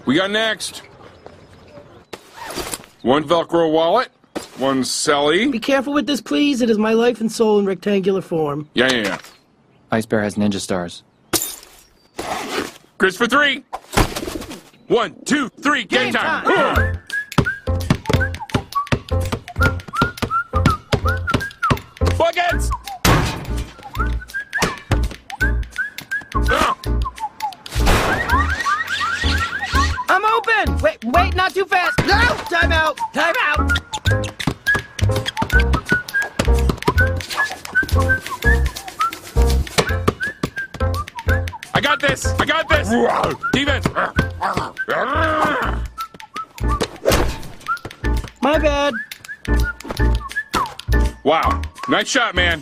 We got next. One Velcro wallet, one celly. Be careful with this, please. It is my life and soul in rectangular form. Yeah. Ice Bear has ninja stars. Chris for 3. 1, 2, 3, game time. Buckets! I'm open! Wait, not too fast! No! Time out! Time out! I got this! Defense! My bad. Wow. Nice shot, man.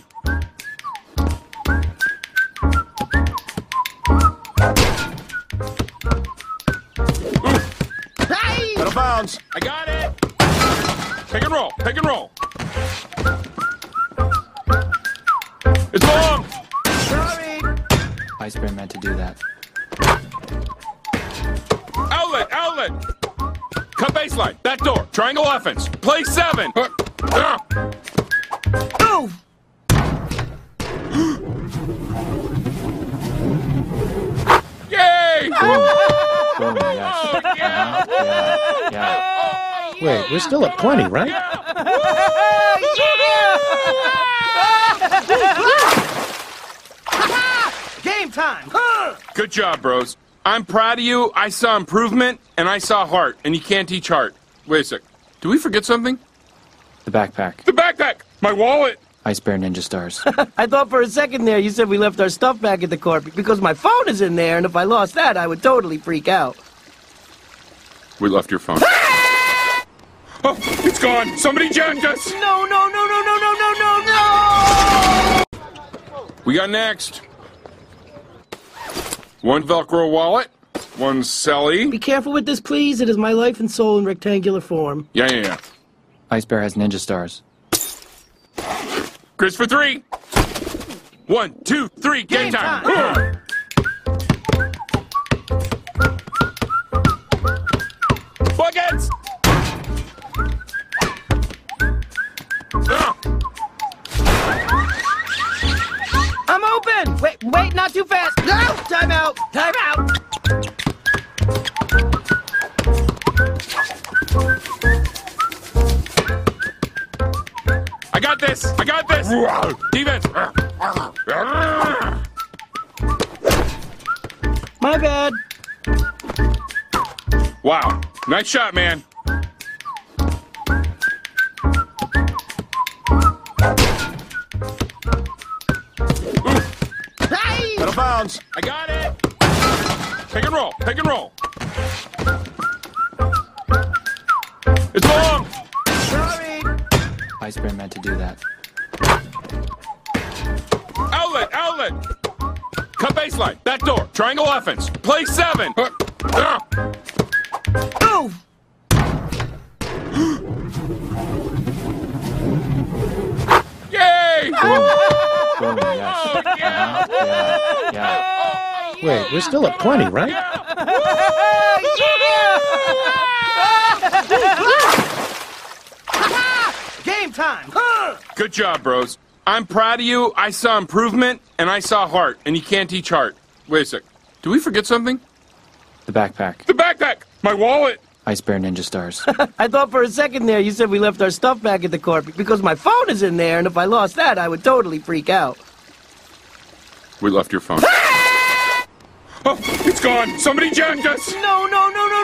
Hey! Out of bounds. I got it. Pick and roll. It's long. Sorry. Ice Bear meant to do that. Outlet. Cut baseline. Back door. Triangle offense. Play 7. Oh! Yay! Boom, yes. Yeah. Wait, we're still at 20, right? Game time! Good job, bros. I'm proud of you. I saw improvement, and I saw heart, and you can't teach heart. Wait a sec. Did we forget something? The backpack. The backpack! My wallet! Ice Bear ninja stars. I thought for a second there you said we left our stuff back at the court because my phone is in there, and if I lost that, I would totally freak out. We left your phone. Oh, it's gone! Somebody jacked us! No! We got next. One Velcro wallet, one celly. Be careful with this, please. It is my life and soul in rectangular form. Yeah. Ice Bear has ninja stars. Chris for 3. 1, 2, 3, game time. Buckets! I'm open! Wait, not too fast! No! Time out! I got this! Defense! My bad. Wow. Nice shot, man. Hey! Out of bounds. I got it. Pick and roll. It's long. Sorry. Ice Bear meant to do that. Outlet. Cut baseline. Back door. Triangle offense. Play 7. Oh! Yay! Boom, yes. Yeah. Wait, we're still at 20, right? Game time! Good job, bros. I'm proud of you. I saw improvement, and I saw heart, and you can't teach heart. Wait a sec. Did we forget something? The backpack. The backpack! My wallet! Ice Bear ninja stars. I thought for a second there you said we left our stuff back at the court because my phone is in there, and if I lost that, I would totally freak out. We left your phone. Oh, it's gone! Somebody jacked us! No!